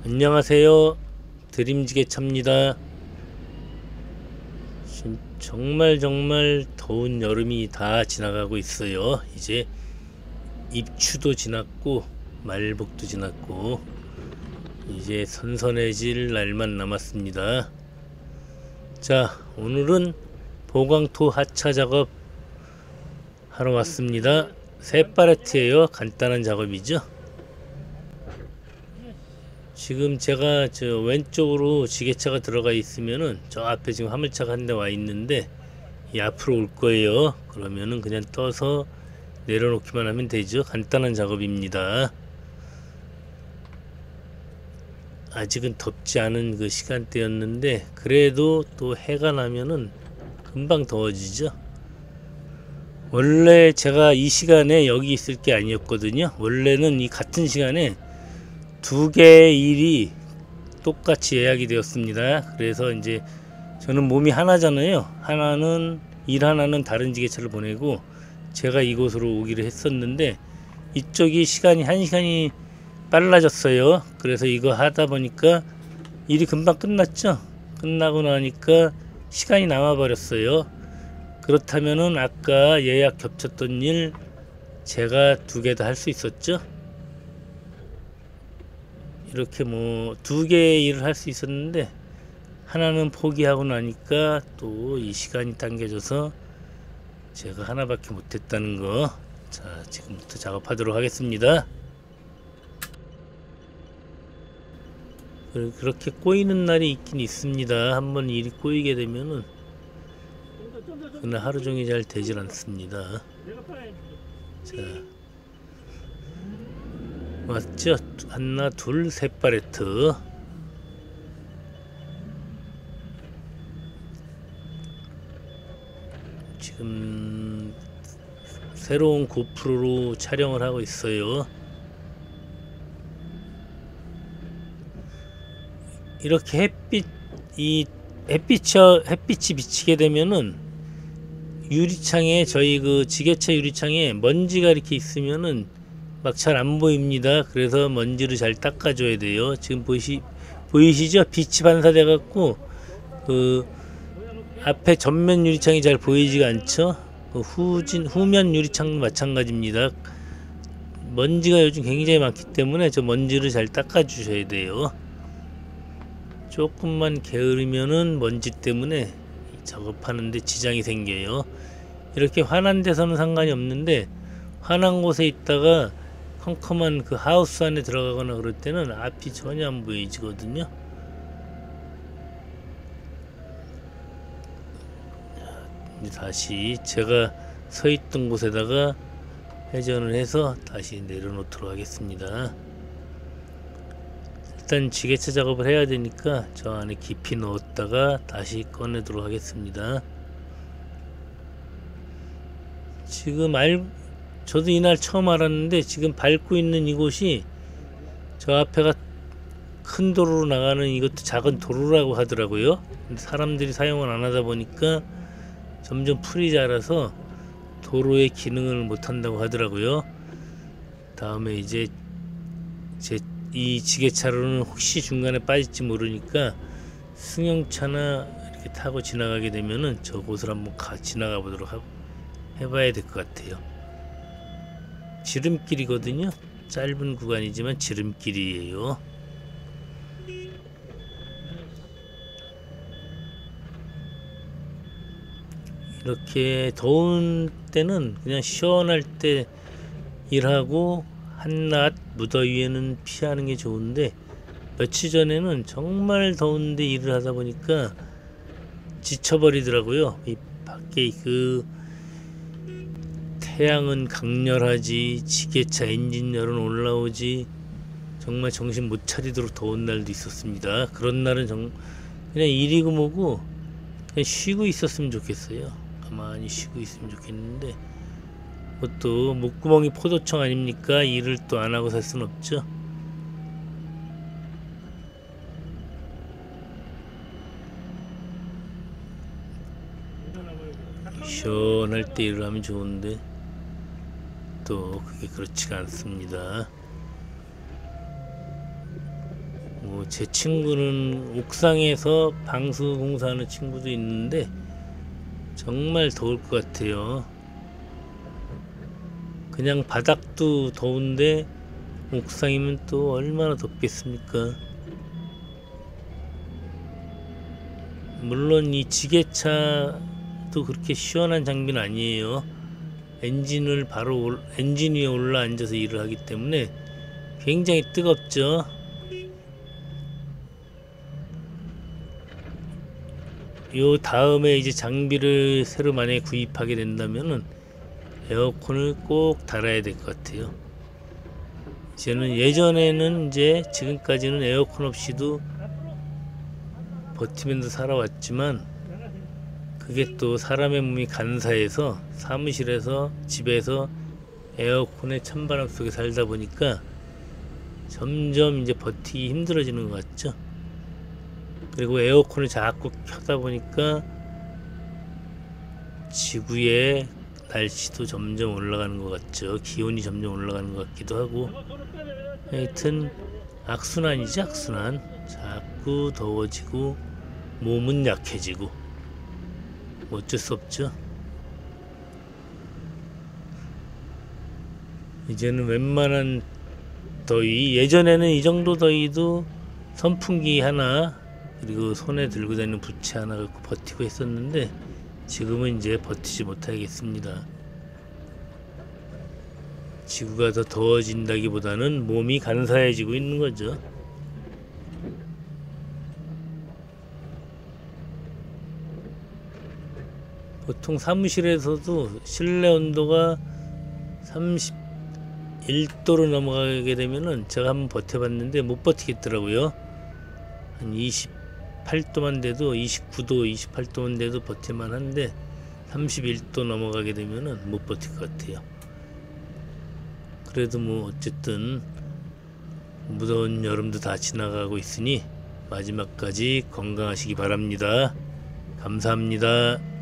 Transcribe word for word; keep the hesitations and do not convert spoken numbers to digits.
안녕하세요. 드림지게차입니다. 정말 정말 더운 여름이 다 지나가고 있어요. 이제 입추도 지났고 말복도 지났고 이제 선선해질 날만 남았습니다. 자, 오늘은 보강토 하차 작업 하러 왔습니다. 세 팔레트예요. 간단한 작업이죠. 지금 제가 저 왼쪽으로 지게차가 들어가 있으면은 저 앞에 지금 화물차가 한 대 와 있는데 이 앞으로 올 거예요. 그러면은 그냥 떠서 내려놓기만 하면 되죠. 간단한 작업입니다. 아직은 덥지 않은 그 시간대였는데 그래도 또 해가 나면은 금방 더워지죠. 원래 제가 이 시간에 여기 있을 게 아니었거든요. 원래는 이 같은 시간에 두 개의 일이 똑같이 예약이 되었습니다. 그래서 이제 저는 몸이 하나잖아요. 하나는 일 하나는 다른 지게차를 보내고 제가 이곳으로 오기로 했었는데 이쪽이 시간이 한 시간이 빨라졌어요. 그래서 이거 하다 보니까 일이 금방 끝났죠. 끝나고 나니까 시간이 남아 버렸어요. 그렇다면은 아까 예약 겹쳤던 일 제가 두 개 다 할 수 있었죠. 이렇게 뭐 두 개의 일을 할 수 있었는데 하나는 포기하고 나니까 또 이 시간이 당겨져서 제가 하나밖에 못했다는 거. 자, 지금부터 작업하도록 하겠습니다. 그렇게 꼬이는 날이 있긴 있습니다. 한번 일이 꼬이게 되면은 그날 하루 종일 잘 되질 않습니다. 자, 맞죠? 하나, 둘, 셋 팔레트. 지금 새로운 고프로로 촬영을 하고 있어요. 이렇게 햇빛, 이 햇빛이, 햇빛이 비치게 되면은 유리창에, 저희 그 지게차 유리창에 먼지가 이렇게 있으면은 막 잘 안 보입니다. 그래서 먼지를 잘 닦아줘야 돼요. 지금 보이시, 보이시죠? 빛이 반사돼 갖고 그 앞에 전면 유리창이 잘 보이지가 않죠. 그 후진, 후면 유리창도 마찬가지입니다. 먼지가 요즘 굉장히 많기 때문에 저 먼지를 잘 닦아주셔야 돼요. 조금만 게으르면은 먼지 때문에 작업하는데 지장이 생겨요. 이렇게 환한 데서는 상관이 없는데 환한 곳에 있다가 컴컴한 그 하우스 안에 들어가거나 그럴 때는 앞이 전혀 안 보이지거든요. 이제 다시 제가 서 있던 곳에다가 회전을 해서 다시 내려놓도록 하겠습니다. 일단 지게차 작업을 해야 되니까 저 안에 깊이 넣었다가 다시 꺼내도록 하겠습니다. 지금 알, 저도 이날 처음 알았는데 지금 밟고 있는 이곳이 저 앞에가 큰 도로로 나가는 이것도 작은 도로라고 하더라고요. 근데 사람들이 사용을 안 하다 보니까 점점 풀이 자라서 도로의 기능을 못 한다고 하더라고요. 다음에 이제 제 이 지게차로는 혹시 중간에 빠질지 모르니까 승용차나 이렇게 타고 지나가게 되면은 저곳을 한번 가, 지나가 보도록 하고 해봐야 될 것 같아요. 지름길이거든요. 짧은 구간이지만 지름길이에요. 이렇게 더운 때는 그냥 시원할 때 일하고 한낮 무더위에는 피하는 게 좋은데 며칠 전에는 정말 더운데 일을 하다 보니까 지쳐버리더라고요. 이 밖에 그 태양은 강렬하지, 지게차 엔진열은 올라오지, 정말 정신 못 차리도록 더운 날도 있었습니다. 그런 날은 정, 그냥 일이고 뭐고 그냥 쉬고 있었으면 좋겠어요. 가만히 쉬고 있으면 좋겠는데 그것도 목구멍이 포도청 아닙니까? 일을 또 안 하고 살 순 없죠. 시원할 때 일을 하면 좋은데 또 그게 그렇지가 않습니다. 뭐 제 친구는 옥상에서 방수 공사하는 친구도 있는데 정말 더울 것 같아요. 그냥 바닥도 더운데 옥상이면 또 얼마나 덥겠습니까? 물론 이 지게차도 그렇게 시원한 장비는 아니에요. 엔진을 바로 올, 엔진 위에 올라 앉아서 일을 하기 때문에 굉장히 뜨겁죠. 요 다음에 이제 장비를 새로 만약에 구입하게 된다면은 에어컨을 꼭 달아야 될 것 같아요. 저는 예전에는 이제 지금까지는 에어컨 없이도 버티면서 살아왔지만 그게 또 사람의 몸이 간사해서 사무실에서 집에서 에어컨의 찬바람 속에 살다 보니까 점점 이제 버티기 힘들어지는 것 같죠. 그리고 에어컨을 자꾸 켜다 보니까 지구의 날씨도 점점 올라가는 것 같죠. 기온이 점점 올라가는 것 같기도 하고, 하여튼 악순환이지 악순환. 자꾸 더워지고 몸은 약해지고 어쩔 수 없죠. 이제는 웬만한 더위, 예전에는 이 정도 더위도 선풍기 하나 그리고 손에 들고 다니는 부채 하나 갖고 버티고 했었는데 지금은 이제 버티지 못하겠습니다. 지구가 더 더워진다기보다는 몸이 간사해지고 있는 거죠. 보통 사무실에서도 실내 온도가 삼십일 도로 넘어가게 되면은 제가 한번 버텨봤는데 못 버티겠더라고요. 한 이십팔 도만 돼도, 이십구 도, 이십팔 도만 돼도 버틸만 한데 삼십일 도 넘어가게 되면은 못 버틸 것 같아요. 그래도 뭐 어쨌든 무더운 여름도 다 지나가고 있으니 마지막까지 건강하시기 바랍니다. 감사합니다.